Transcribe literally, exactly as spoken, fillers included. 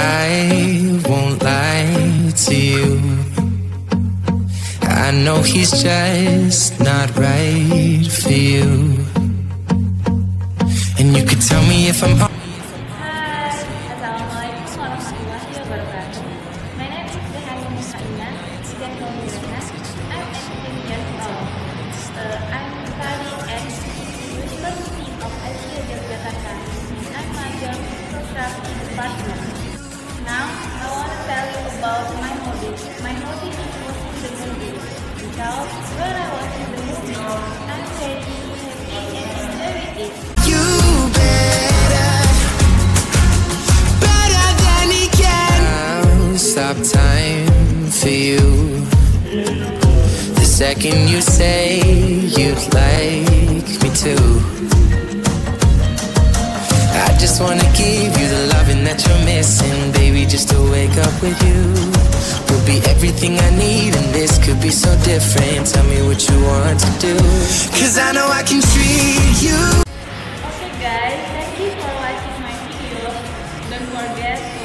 I won't lie to you. I know he's just not right for you. And you could tell me if I'm. Now, I want to tell you about my hobby. My hobby is watching the movie. Because when I watch the movie, I'm very happy and enjoy it. You better, better than he can. I'll stop time for you. The second you say you'd like me to, I just wanna give you the loving that you're missing, baby. Just to wake up with you will be everything I need, and this could be so different. Tell me what you want to do, cause I know I can treat you. Okay guys, thank you for watching my video. Don't forget to